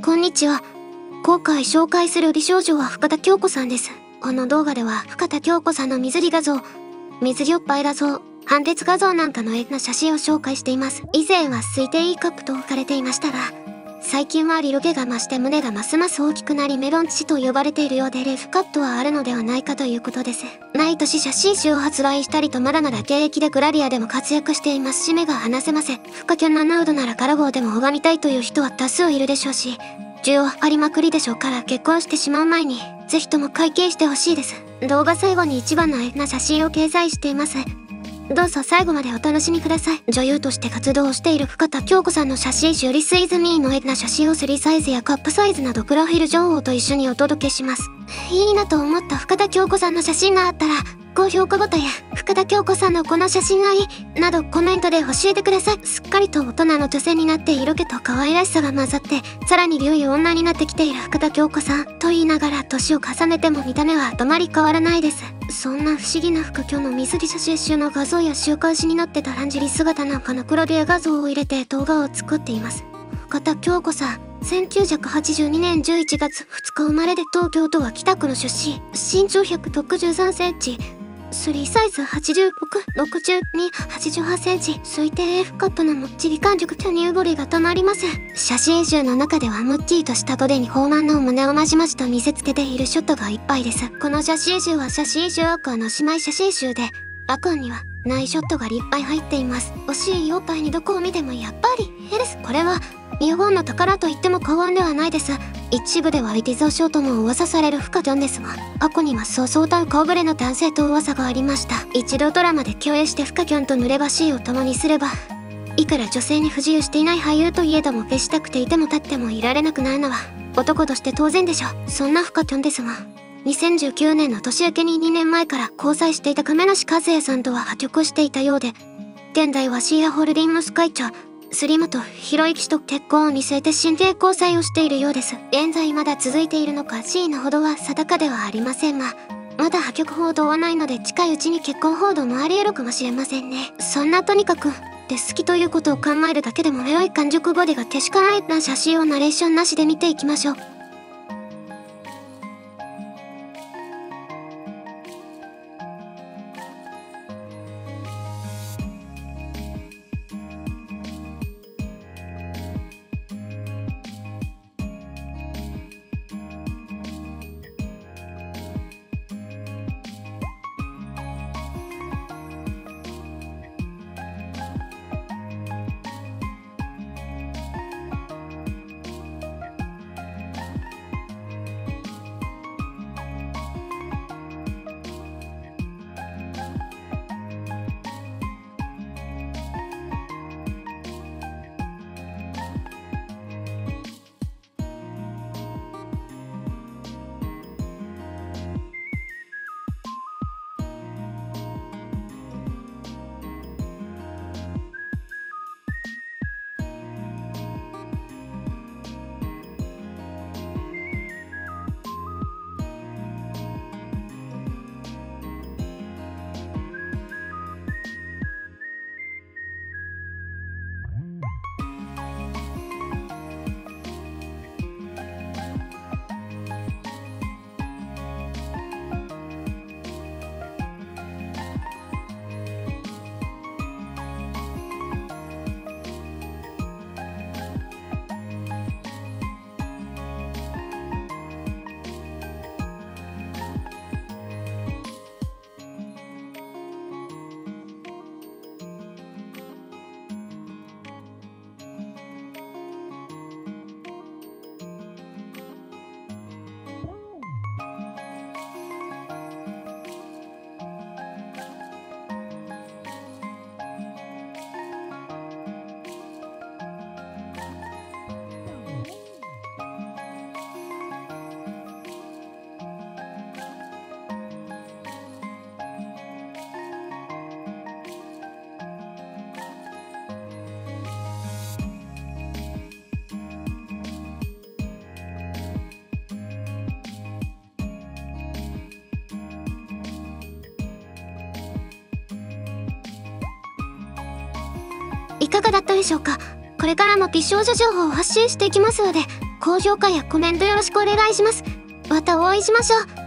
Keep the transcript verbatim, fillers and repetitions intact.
こんにちは。今回紹介する美少女は深田恭子さんです。この動画では深田恭子さんの水着画像、水着おっぱい画像、半鉄画像なんかのエッな写真を紹介しています。以前は推定 E カップと置かれていましたが、最近は色気が増して胸がますます大きくなりメロン乳と呼ばれているようでレフカットはあるのではないかということです。毎年写真集を発売したりとまだまだ現役でグラリアでも活躍していますし目が離せません。フカキョンのナウドならカラゴーでも拝みたいという人は多数いるでしょうし、需要ありまくりでしょうから結婚してしまう前にぜひとも会計してほしいです。動画最後に一番のエッな写真を掲載しています。どうぞ最後までお楽しみください。女優として活動をしている深田恭子さんの写真集リスイズミーのエッな写真をスリーサイズやカップサイズなどプロフィール情報と一緒にお届けします。いいなと思った深田恭子さんの写真があったら高評価ボタンや深田恭子さんのこの写真がいいなどコメントで教えてください。すっかりと大人の女性になって色気と可愛らしさが混ざってさらに流儀女になってきている深田恭子さんと言いながら年を重ねても見た目はあまり変わらないです。そんな不思議な深京の水着写真集の画像や週刊誌に載ってたランジェリー姿なんかの黒レア画像を入れて動画を作っています。深田恭子さんせんきゅうひゃくはちじゅうにねんじゅういちがつふつか生まれで東京都は北区の出身。身長ひゃくろくじゅうさんセンチ、スリーサイズはちじゅうろく、ろくじゅうに、はちじゅうはちセンチ、推定 F カップのもっちり感熟と乳ボリがたまりません。写真集の中ではむっちりとしたボディに豊満な胸をまじまじと見せつけているショットがいっぱいです。この写真集は写真集アクアの姉妹写真集で、アクアにはないショットがいっぱい入っています。惜しいおっぱいにどこを見てもやっぱりヘルス。これは日本の宝と言っても過言ではないです。一部ではリティゾーショーとも噂される深キョンですが、過去にはそうそうたる顔ぶれの男性と噂がありました。一度ドラマで共演して深キョンと濡ればしいを共にすれば、いくら女性に不自由していない俳優といえども決したくていても立ってもいられなくなるのは男として当然でしょう。そんな深キョンですが、にせんじゅうきゅうねんの年明けににねんまえから交際していた亀梨和也さんとは破局していたようで、現在はシーアホールディングス会長スリムとひろゆき氏と結婚を見据えて真剣交際をしているようです。現在まだ続いているのか C のほどは定かではありませんが、まだ破局報道はないので近いうちに結婚報道もあり得るかもしれませんね。そんなとにかくで好きということを考えるだけでもエロい完熟ボディがけしからないな写真をナレーションなしで見ていきましょう。いかがだったでしょうか。これからも美少女情報を発信していきますので高評価やコメントよろしくお願いします。またお会いしましょう。